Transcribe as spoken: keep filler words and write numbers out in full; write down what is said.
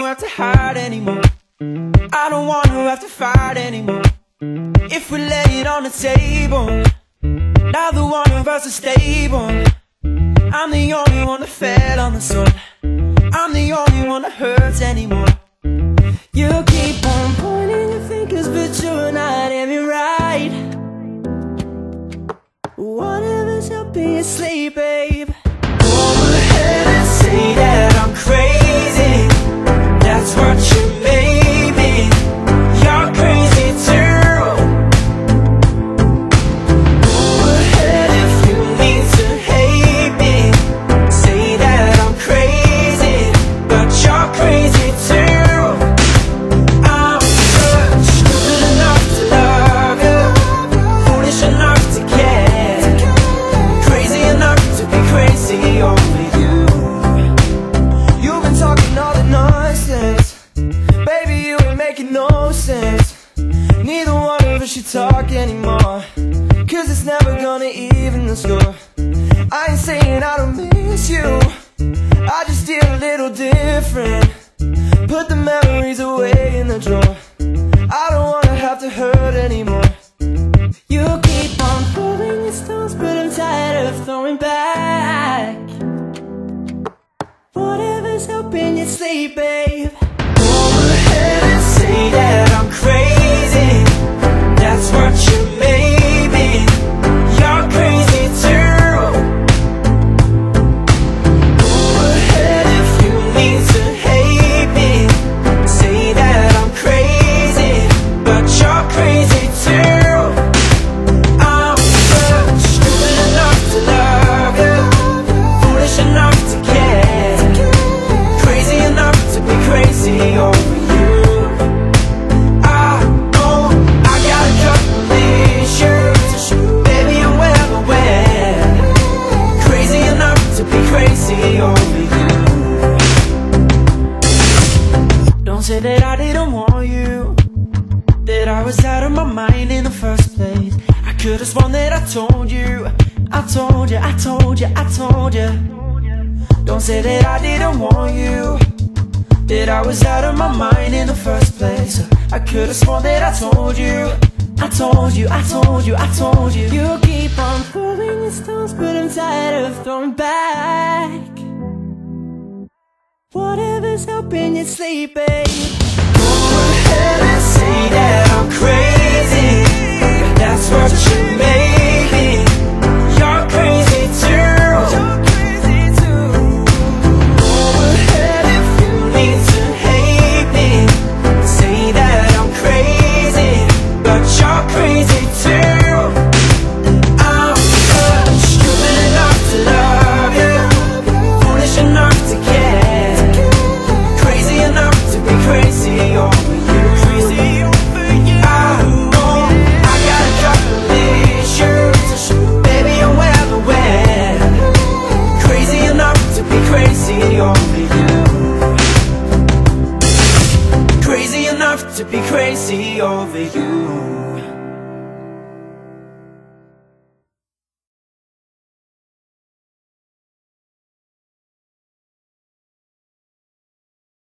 have to hide anymore. I don't wanna have to fight anymore. If we lay it on the table, neither one of us is stable. I'm the only one that fell on the sword. I'm the only one that hurts anymore. You keep on pointing your fingers, but you're not aiming right. Whatever's helping you sleep, babe. Go ahead and say that I'm crazy. That's what you made me. You're crazy too. Go ahead if you need to hate me. Say that I'm crazy, but you're crazy too. I'm just stupid enough to love you, foolish enough to care, crazy enough to be crazy over you. You've been talking all the nonsense, baby, you ain't making no sense. Neither one of us should talk anymore, cause it's never gonna even the score. I ain't saying I don't miss you, I just feel a little different. Put the memories away in the drawer. I don't wanna have to hurt anymore. You keep on throwing your stones, but I'm tired of throwing back. Whatever's helping you sleep, babe. Go ahead and say that I'm crazy. That's what you made me. You're crazy too. Go ahead if you need to hate me. Say that I'm crazy, but you're crazy too. I'm just stupid enough to love you, foolish enough to care, crazy enough to be crazy over you. I know I got a couple issues, baby, I'm well aware. Crazy enough to be crazy over you. Don't say that I didn't warn you, that I was out of my mind in the first place. I could've sworn that I told you, I told you, I told you, I told you. Don't say that I didn't warn you, that I was out of my mind in the first place. I could've sworn that I told you, I told you, I told you, I told you. You keep on throwing your stones, but I'm tired of throwing back. Whatever's helping you sleep, babe. Go ahead and say that I'm crazy. That's what you made me. You're crazy too. Go ahead if you need to hate me. Say that I'm crazy, but you're crazy too. I'm just stupid enough to love you, foolish enough to care, crazy enough to be crazy over you. Crazy over you. I know I got a couple issues, baby, I'm well aware. Crazy enough to be crazy over you. Crazy enough to be crazy over you.